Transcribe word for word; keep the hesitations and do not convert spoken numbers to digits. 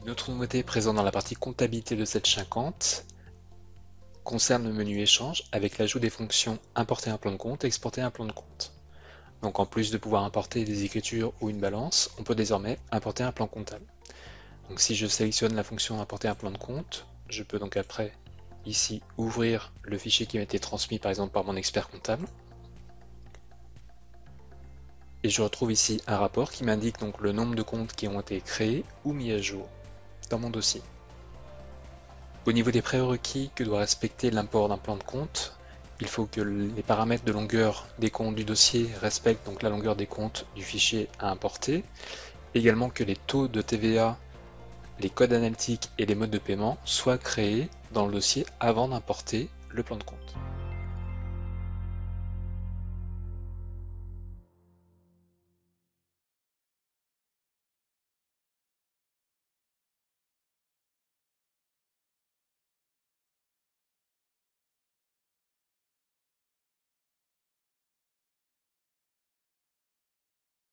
Une autre nouveauté présente dans la partie comptabilité de Sage cinquante concerne le menu échange avec l'ajout des fonctions importer un plan de compte et exporter un plan de compte. Donc en plus de pouvoir importer des écritures ou une balance, on peut désormais importer un plan comptable. Donc si je sélectionne la fonction importer un plan de compte, je peux donc après ici ouvrir le fichier qui m'a été transmis par exemple par mon expert comptable. Et je retrouve ici un rapport qui m'indique donc le nombre de comptes qui ont été créés ou mis à jour dans mon dossier. Au niveau des prérequis que doit respecter l'import d'un plan de compte, il faut que les paramètres de longueur des comptes du dossier respectent donc la longueur des comptes du fichier à importer, également que les taux de T V A, les codes analytiques et les modes de paiement soient créés dans le dossier avant d'importer le plan de compte.